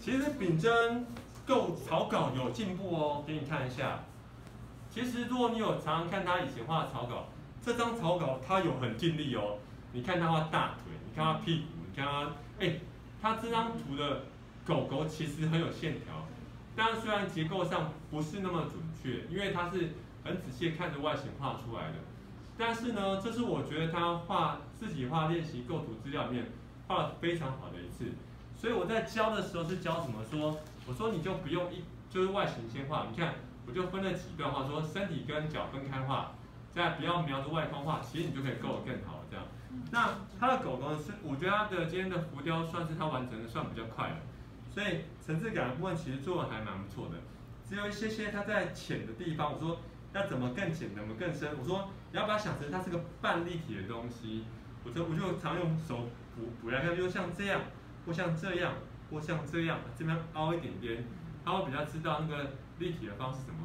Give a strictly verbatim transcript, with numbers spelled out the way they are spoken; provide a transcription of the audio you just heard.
其实秉真构草稿有进步哦，给你看一下。其实如果你有常常看他以前画的草稿，这张草稿他有很尽力哦。你看他画大腿，你看他屁股，你看他，哎，他这张图的狗狗其实很有线条，但虽然结构上不是那么准确，因为他是很仔细看着外形画出来的。但是呢，这是我觉得他画自己画练习构图资料里面画的非常好的一次。所以我在教的时候是教怎么说，我说你就不用一就是外形先画，你看我就分了几段画，说身体跟脚分开画，再不要瞄着外框画，其实你就可以构得更好这样。那他的狗狗是，我觉得他的今天的浮雕算是他完成的算比较快的，所以层次感的部分其实做的还蛮不错的。只有一些些它在浅的地方，我说要怎么更浅，怎么更深，我说你要把它想成它是个半立体的东西，我就我就常用手补补来看，就像这样。或像这样，或像这样，这边凹一点点，他会比较知道那个立体的方式怎么